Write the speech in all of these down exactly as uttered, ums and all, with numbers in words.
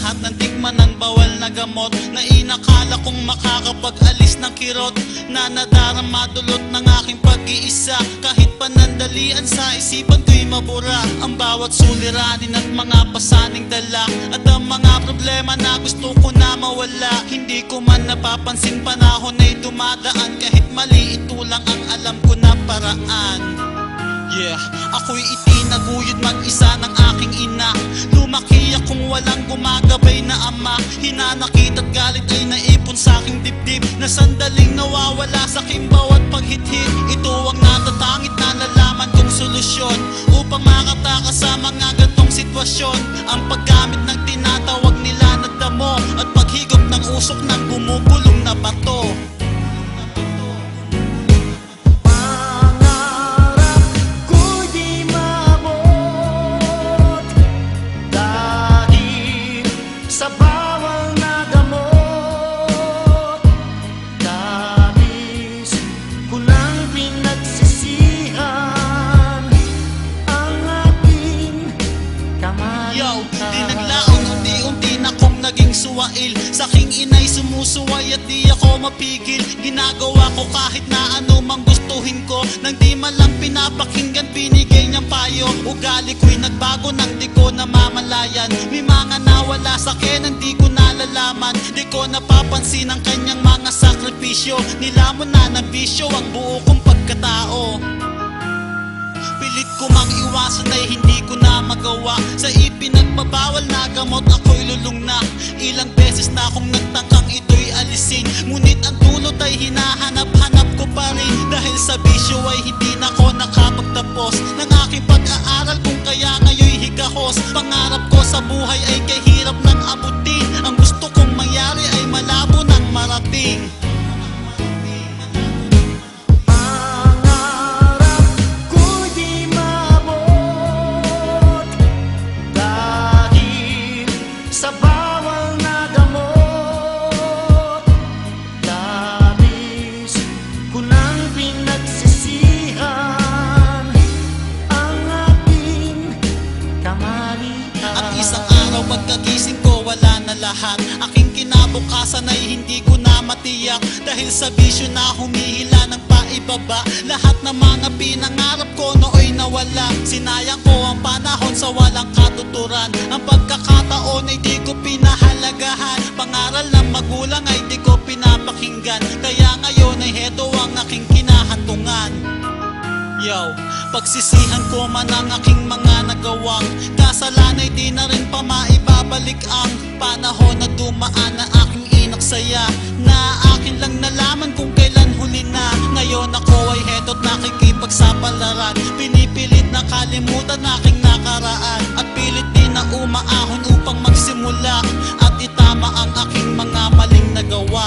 lahat ng tikman ng bawal na gamot na inakala kong makakapag-alis ng kirot na nadarama dulot ng aking pag-iisa. Kahit panandalian sa isipan ko'y mabura ang bawat suliranin at mga pasaning dala at ang mga problema na gusto ko na mawala. Hindi ko man napapansin panahon ay dumadaan kahit mali ito lang ang alam ko na paraan. Yeah, ako'y itinaguyod mag-isa ng aking ina. Lumaki akong walang gumagabay na ama. Hinanakit at galit ay naipon sa aking dibdib na sandaling nawawala sa kimbaw at paghithit. Ito ang natatangit na nalaman kong solusyon upang makatakas sa mga gantong sitwasyon. Ang paggamit ng tinatawag nila na damo at paghigop ng usok ng bumubulong na bato. Sa bawal na gamot, labis ko nang pinagsisihan ang aking kamalian. Yo, di naglaon, unti-unti na kong naging suwail. Sa aking inay sumusuway at di ako mapigil. Ginagawa ko kahit na ano mang gustuhin ko. Nang di malang pinapakinggan binigay niyang payo. Ugali ko'y nagbago nang di ko namamalayan. May mga nawala sa akin ang di ko nalalaman. Di ko napapansin ang kanyang mga sakripisyo. Nilamon na ng bisyo ang buo kong pagkatao. Pilit ko mang iwasan ay hindi ko na magawa. Sa ipinagbabawal na gamot ako'y lulong na. Ilang beses na akong nagtangkang ito'y alisin. Ngunit ang dulot ay hinahanap-hanap ko pa rin. Dahil sa bisyo ay hindi na ako nakapagtapos ng aking pag-aaral kung kaya ngayon'y higahos. Pangarap ko sa buhay ay kahirap ng abutin. Ang gusto kong mangyari ay malabo ng marating. Sa bawal na gamot, labis ko nang pinagsisihan ang aking kamalian. At isang araw pagkagising ko wala na lahat. Aking kinabukasan ay hindi ko na matiyak. Dahil sa bisyo na humihila ng paibaba. Lahat ng mga pinangarap ko nooy nawala. Sinayang ko ang panahon sa walang katuturan. Ang pagkakataon ay di ko pinahalagahan. Pangaral ng magulang ay di ko pinapakinggan. Kaya ngayon ay heto ang aking kinahantungan. Yo, pagsisihan ko man ang aking mga nagawang kasalanan ay di na rin pa maibabalik ang panahon na dumaan na aking inaksaya. Na akin lang nalaman kung kailan huli na. Ngayon ako ay heto't nakikipagsapalaran. Pinipilit na kalimutan aking nakaraan. At pilit din na umaahon upang magsimula at itama ang aking mga maling nagawa.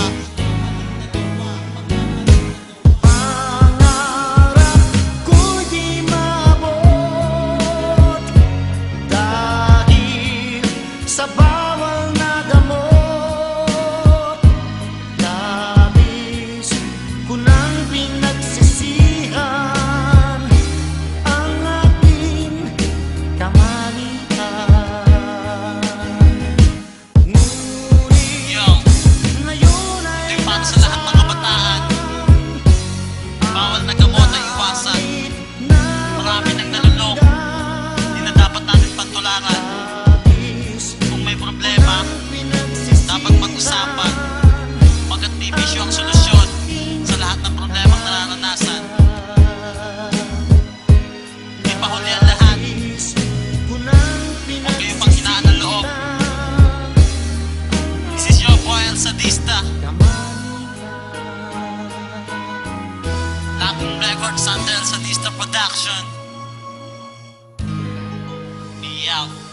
Sa bawal na gamot, labis ko nang pinagsisihan ang aking kamalian. Ngunit Yo, ngayon ay ito'y para sa lahat ng kabataan. Bawal na gamot ay iwasan. Marami nang naluloko. Hindi na dapat natin pantularan. Kung may problema, dapat mag-usapan. Pagkat di bisyo ang solusyon sa lahat ng problemang nararanasan. Di pa huli ang lahat. Huwag kayo pang hinaan ng loob. This is your boy El Sadista. Laking Records under El Sadista Production. Be out.